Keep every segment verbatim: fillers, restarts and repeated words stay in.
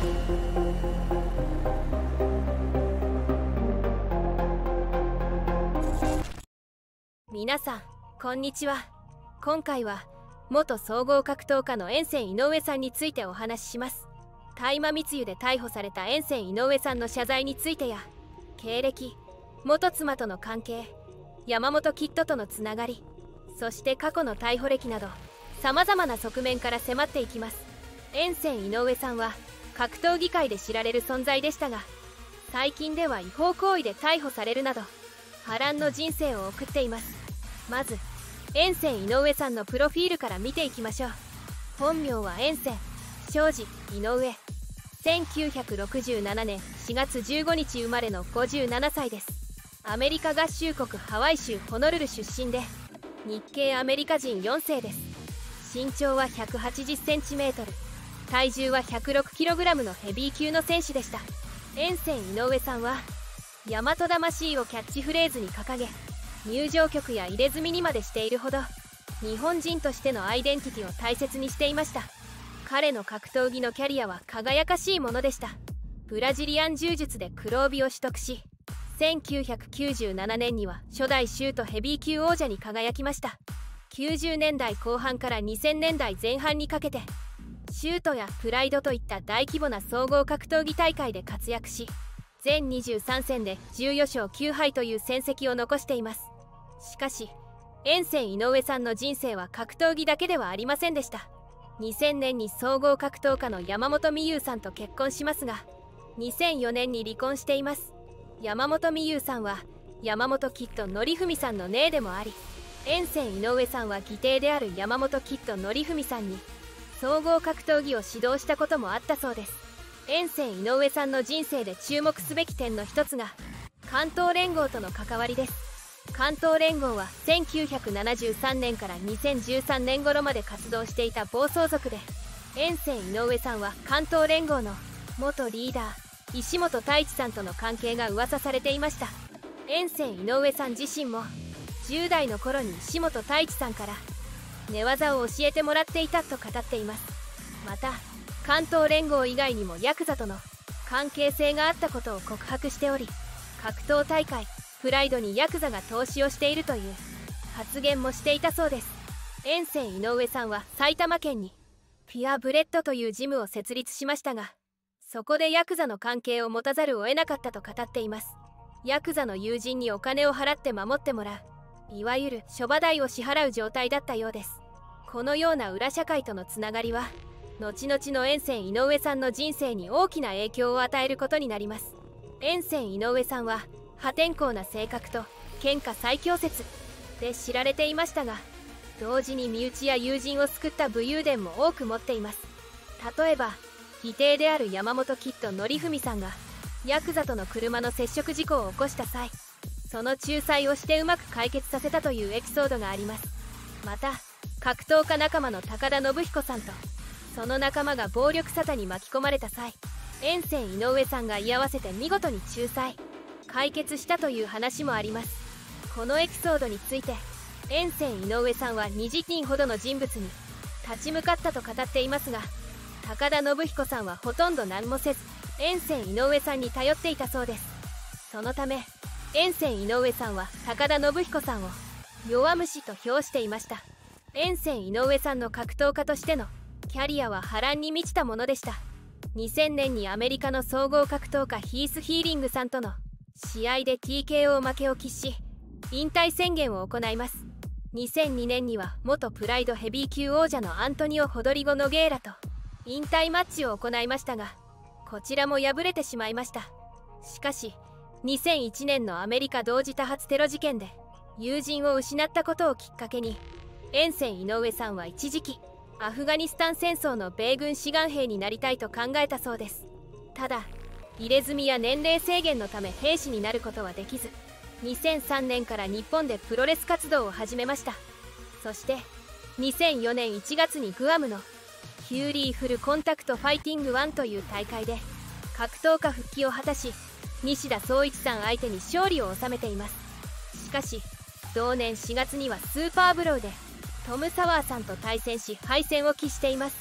皆さんこんにちは。今回は元総合格闘家の遠征井上さんについてお話しします。大麻密輸で逮捕された遠征井上さんの謝罪についてや経歴、元妻との関係、山本キッドとのつながり、そして過去の逮捕歴などさまざまな側面から迫っていきます。遠征井上さんは格闘技界で知られる存在でしたが、最近では違法行為で逮捕されるなど波乱の人生を送っています。まず遠征井上さんのプロフィールから見ていきましょう。本名は遠征庄司井上、せんきゅうひゃくろくじゅうななねんしがつじゅうごにち生まれのごじゅうななさいです。アメリカ合衆国ハワイ州ホノルル出身で日系アメリカ人よんせいです。身長はひゃくはちじゅっセンチメートル、体重は ひゃくろくキログラム のヘビー級の選手でした。遠征井上さんは大和魂をキャッチフレーズに掲げ、入場曲や入れ墨にまでしているほど日本人としてのアイデンティティを大切にしていました。彼の格闘技のキャリアは輝かしいものでした。ブラジリアン柔術で黒帯を取得し、せんきゅうひゃくきゅうじゅうななねんには初代シュートヘビー級王者に輝きました。きゅうじゅうねんだいこう半からにせんねんだいぜん半にかけてシュートやプライドといった大規模な総合格闘技大会で活躍し、全にじゅうさんせんでじゅうよんしょうきゅうはいという戦績を残しています。しかし遠征井上さんの人生は格闘技だけではありませんでした。にせんねんに総合格闘家の山本美優さんと結婚しますが、にせんよねんに離婚しています。山本美優さんは山本キッド則文さんの姉でもあり、遠征井上さんは義弟である山本キッド則文さんに総合格闘技を指導したこともあったそうです。遠征井上さんの人生で注目すべき点の一つが関東連合との関わりです。関東連合はせんきゅうひゃくななじゅうさんねんからにせんじゅうさんねん頃まで活動していた暴走族で、遠征井上さんは関東連合の元リーダー石本太一さんとの関係が噂されていました。遠征井上さん自身もじゅうだいの頃に石本太一さんから寝技を教えてもらっていたと語っています。また関東連合以外にもヤクザとの関係性があったことを告白しており、格闘大会プライドにヤクザが投資をしているという発言もしていたそうです。遠征井上さんは埼玉県にピュアブレッドというジムを設立しましたが、そこでヤクザの関係を持たざるを得なかったと語っています。ヤクザの友人にお金を払って守ってもらう、いわゆる諸場代を支払う状態だったようです。このような裏社会とのつながりは後々の遠征井上さんの人生に大きな影響を与えることになります。遠征井上さんは破天荒な性格と剣下最強説で知られていましたが、同時に身内や友人を救った武勇伝も多く持っています。例えば義弟である山本キッド則文さんがヤクザとの車の接触事故を起こした際、その仲裁をしてうまく解決させたというエピソードがあります。また格闘家仲間の高田信彦さんとその仲間が暴力沙汰に巻き込まれた際、遠征井上さんが居合わせて見事に仲裁解決したという話もあります。このエピソードについて遠征井上さんはにじゅうにんほどの人物に立ち向かったと語っていますが、高田信彦さんはほとんど何もせず遠征井上さんに頼っていたそうです。そのため遠征井上さんは高田信彦さんを弱虫と評していました。遠征井上さんの格闘家としてのキャリアは波乱に満ちたものでした。にせんねんにアメリカの総合格闘家ヒース・ヒーリングさんとの試合で ティーケーオー 負けを喫し引退宣言を行います。にせんにねんには元プライドヘビー級王者のアントニオ・ホドリゴ・ノゲーラと引退マッチを行いましたが、こちらも敗れてしまいました。しかしにせんいちねんのアメリカ同時多発テロ事件で友人を失ったことをきっかけに、遠征井上さんは一時期アフガニスタン戦争の米軍志願兵になりたいと考えたそうです。ただ入れ墨や年齢制限のため兵士になることはできず、にせんさんねんから日本でプロレス活動を始めました。そしてにせんよねんいちがつにグアムのフューリーフルコンタクトファイティングワンという大会で格闘家復帰を果たし、西田宗一さん相手に勝利を収めています。しかし同年しがつにはスーパーブローでトム・サワーさんと対戦し敗戦を喫しています。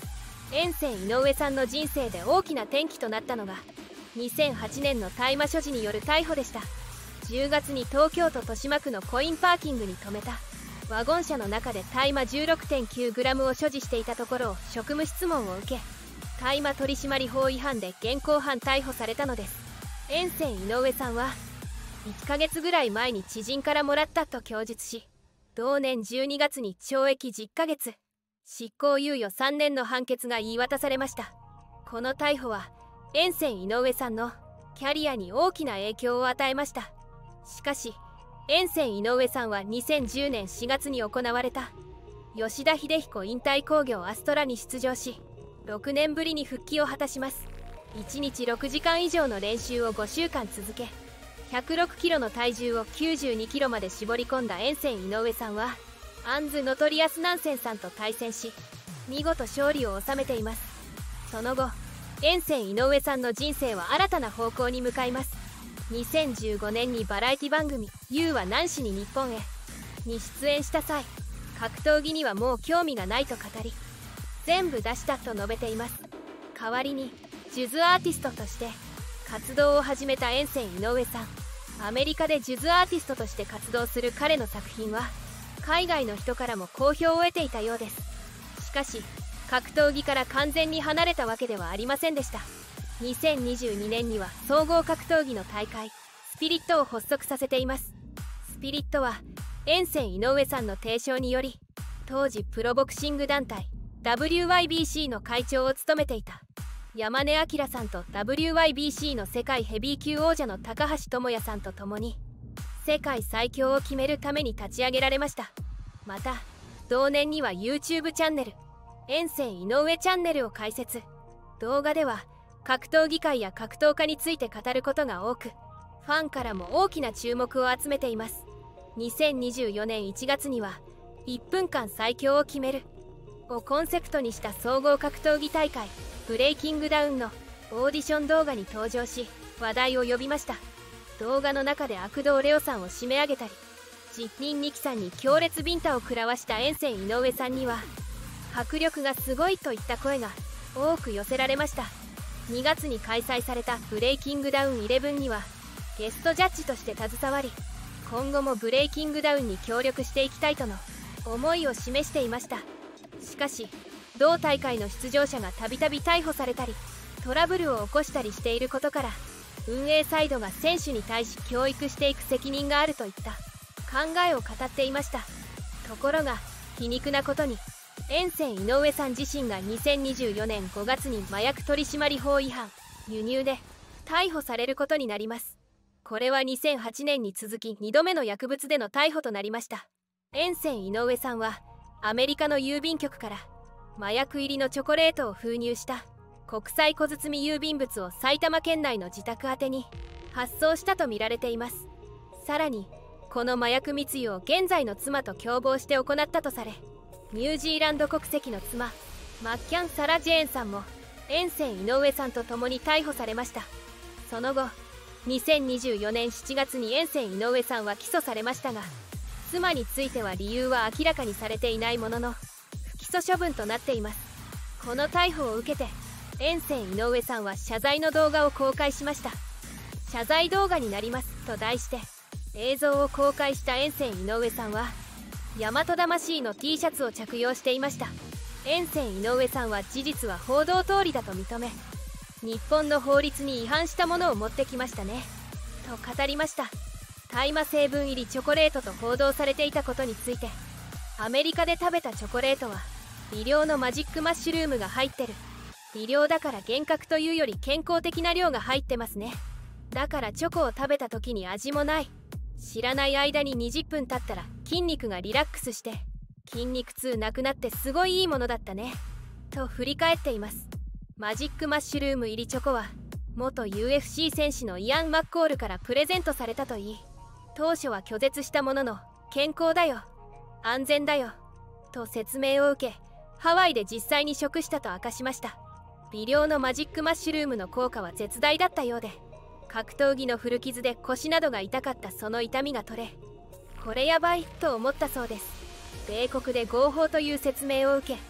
遠征井上さんの人生で大きな転機となったのがにせんはちねんの大麻所持による逮捕でした。じゅうがつに東京都豊島区のコインパーキングに停めたワゴン車の中で大麻 じゅうろくてんきゅうグラム を所持していたところを職務質問を受け、大麻取締法違反で現行犯逮捕されたのです。遠征井上さんはいっかげつぐらい前に知人からもらったと供述し、同年じゅうにがつに懲役じゅっかげつ執行猶予さんねんの判決が言い渡されました。この逮捕は遠征井上さんのキャリアに大きな影響を与えました。しかし遠征井上さんはにせんじゅうねんしがつに行われた吉田秀彦引退工業アストラに出場し、ろくねんぶりに復帰を果たします。いちにちろくじかん以上の練習をごしゅうかん続け、ひゃくろくキロの体重をきゅうじゅうにキロまで絞り込んだ遠征井上さんはアンズ・ノトリアス・ナンセンさんと対戦し、見事勝利を収めています。その後遠征井上さんの人生は新たな方向に向かいます。にせんじゅうごねんにバラエティ番組「ユーは何しに日本へ」に出演した際、格闘技にはもう興味がないと語り、全部出したと述べています。代わりにジュズアーティストとして活動を始めた遠征井上さん。アメリカでジュズアーティストとして活動する彼の作品は海外の人からも好評を得ていたようです。しかし格闘技から完全に離れたわけではありませんでした。にせんにじゅうにねんには総合格闘技の大会スピリットを発足させています。スピリットは遠征井上さんの提唱により、当時プロボクシング団体 ダブリューワイビーシー の会長を務めていた山根明さんと ダブリューワイビーシー の世界ヘビー級王者の高橋智也さんと共に世界最強を決めるために立ち上げられました。また同年には YouTube チャンネル遠征井上チャンネルを開設。動画では格闘技界や格闘家について語ることが多く、ファンからも大きな注目を集めています。にせんにじゅうよねんいちがつにはいっぷんかん最強を決めるをコンセプトにした総合格闘技大会ブレイキングダウンのオーディション動画に登場し話題を呼びました。動画の中で悪童レオさんを締め上げたり、実人ミキさんに強烈ビンタを食らわした遠征井上さんには迫力がすごいといった声が多く寄せられました。にがつに開催されたブレイキングダウンイレブンにはゲストジャッジとして携わり、今後もブレイキングダウンに協力していきたいとの思いを示していました。しかし同大会の出場者がたびたび逮捕されたりトラブルを起こしたりしていることから、運営サイドが選手に対し教育していく責任があるといった考えを語っていました。ところが皮肉なことに遠征井上さん自身がにせんにじゅうよねんごがつに麻薬取締法違反輸入で逮捕されることになります。これはにせんはちねんに続きにどめの薬物での逮捕となりました。遠征井上さんはアメリカの郵便局から麻薬入りのチョコレートを封入した国際小包郵便物を埼玉県内の自宅宛てに発送したとみられています。さらにこの麻薬密輸を現在の妻と共謀して行ったとされ、ニュージーランド国籍の妻マッキャン・サラ・ジェーンさんも遠征井上さんと共に逮捕されました。その後にせんにじゅうよねんしちがつに遠征井上さんは起訴されましたが、妻については理由は明らかにされていないものの不起訴処分となっています。この逮捕を受けて遠征井上さんは謝罪の動画を公開しました。謝罪動画になりますと題して映像を公開した遠征井上さんは大和魂の T シャツを着用していました。遠征井上さんは事実は報道通りだと認め、日本の法律に違反したものを持ってきましたねと語りました。大麻成分入りチョコレートと報道されていたことについて、アメリカで食べたチョコレートは微量のマジックマッシュルームが入ってる、微量だから幻覚というより健康的な量が入ってますね、だからチョコを食べた時に味もない、知らない間ににじゅっぷん経ったら筋肉がリラックスして筋肉痛なくなってすごいいいものだったねと振り返っています。マジックマッシュルーム入りチョコは元 ユーエフシー 選手のイアン・マッコールからプレゼントされたといい、当初は拒絶したものの健康だよ安全だよと説明を受け、ハワイで実際に食したと明かしました。微量のマジックマッシュルームの効果は絶大だったようで、格闘技の古傷で腰などが痛かったその痛みが取れ、これやばいと思ったそうです。米国で合法という説明を受け、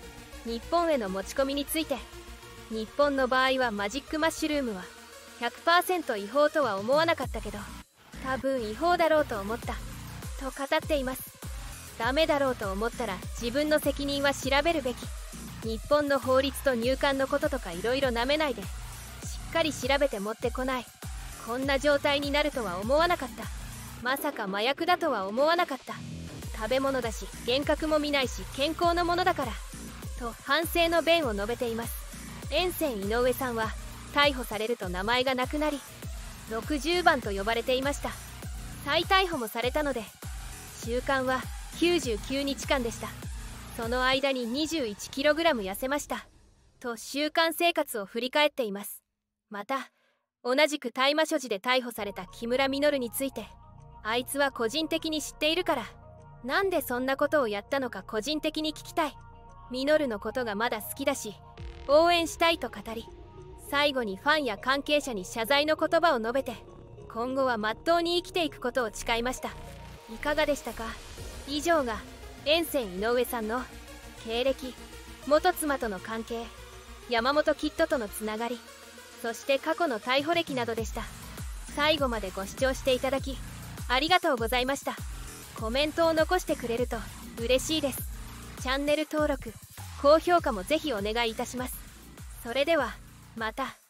日本への持ち込みについて、日本の場合はマジックマッシュルームは ひゃくパーセント 違法とは思わなかったけど、多分違法だろうと思ったと語っています。ダメだろうと思ったら自分の責任は調べるべき。日本の法律と入管のこととかいろいろなめないで、しっかり調べて持ってこない。こんな状態になるとは思わなかった。まさか麻薬だとは思わなかった。食べ物だし幻覚も見ないし健康のものだからと反省の弁を述べています。沿線井上さんは逮捕されると名前がなくなり、ろくじゅうばんと呼ばれていました。再逮捕もされたので、収監はきゅうじゅうきゅうにちかんでした。その間に にじゅういちキログラム 痩せましたと収監生活を振り返っています。また同じく大麻所持で逮捕された木村稔について、あいつは個人的に知っているから、なんでそんなことをやったのか個人的に聞きたい。稔のことがまだ好きだし応援したいと語り、最後にファンや関係者に謝罪の言葉を述べて、今後はまっとうに生きていくことを誓いました。いかがでしたか？以上が沿線井上さんの経歴、元妻との関係、山本キッドとのつながり、そして過去の逮捕歴などでした。最後までご視聴していただきありがとうございました。コメントを残してくれると嬉しいです。チャンネル登録、高評価もぜひお願いいたします。それではまた。